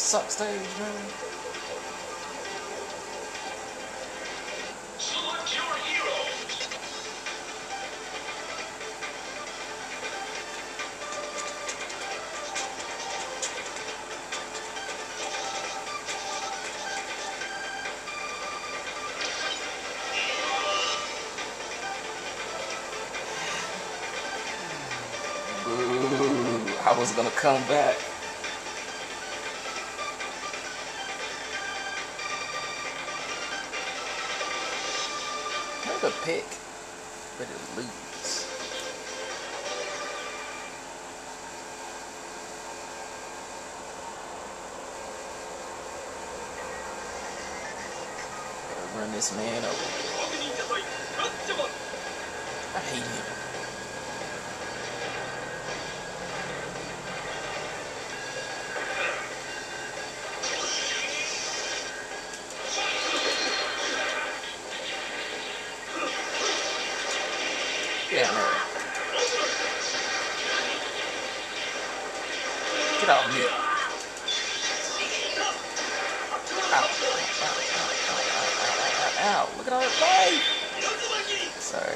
suck stage, man. Select your hero. Boo. I was gonna come back. Make a pick, but it lose. Gotta run this man over. I hate him. Yeah, man. Get off me. Ow. Ow. Look at all that life. Sorry.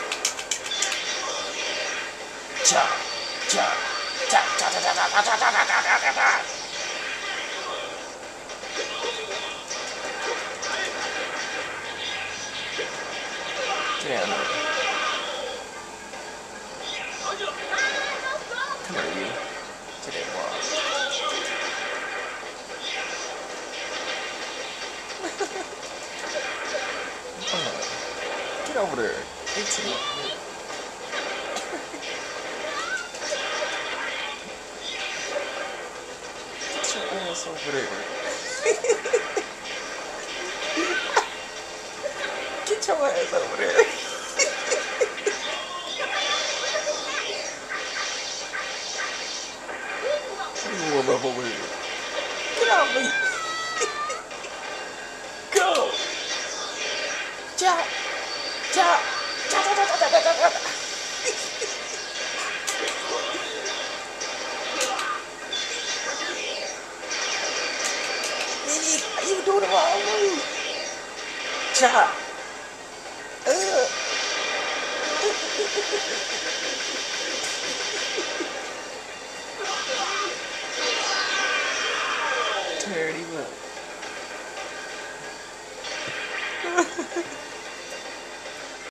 Cha. Cha. Cha. Cha. Cha. Cha. Cha. Cha. Cha. Cha. Cha. Cha. Get down there. Come here, you. To that wall. Get over there. Get your ass over there. Get your ass over there. Warm up over here. Get off me. Go. Chop. Chop. Chop. Chop. Chop. Chop. Chop. Chop. You doing the wrong move. Chop.